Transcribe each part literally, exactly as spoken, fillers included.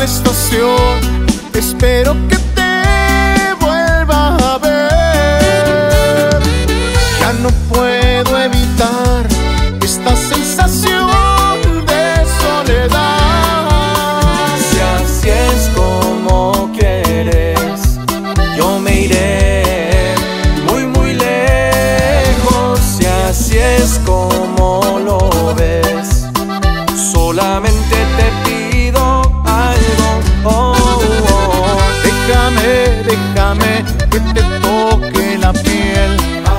la estación, espero que te vuelva a ver. Ya no puedo evitar esta sensación de soledad. Si así es como quieres, yo me iré muy muy lejos. Si así es como lo ves, solamente te pido algo. Oh, oh. Déjame, déjame que te toque la piel.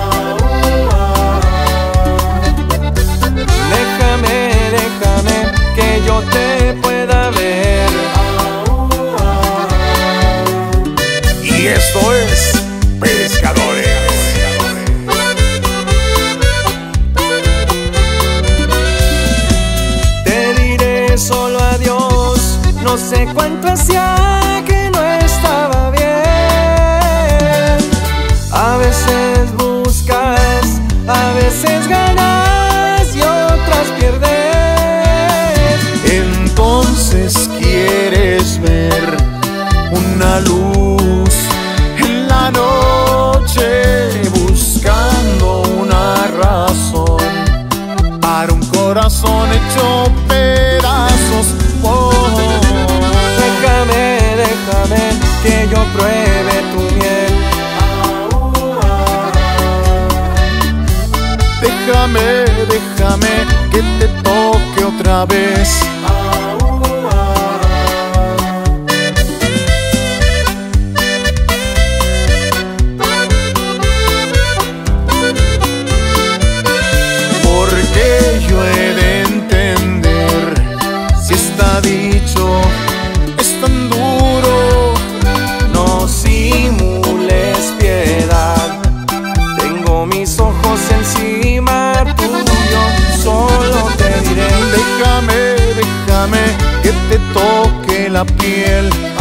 Déjame, déjame que yo te pueda ver. Y esto es Pescadores. Te diré solo adiós, no sé cuánto hacía que no estaba bien. A veces buscas, a veces ganas y otras pierdes. Entonces quieres ver una luz en la noche, buscando una razón para un corazón hecho pedazos. Oh. Déjame, déjame que yo pruebe tu miel. Déjame, déjame que te toque otra vez. Porque yo he de entender, si está dicho, es tan duro. No simules piedad, tengo mis ojos encima tuyo, solo te diré. Déjame, déjame que te toque la piel.